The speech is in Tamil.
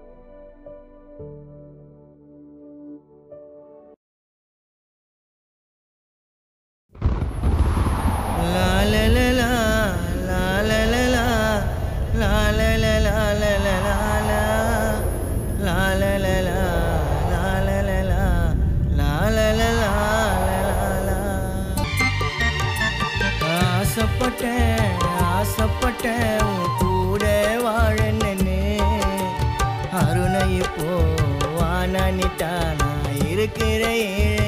ஆசைப்பட்டேன் உன் கூட வாழன்னு அருணை இப்போ வானிட்டா நான் இருக்கிறேன்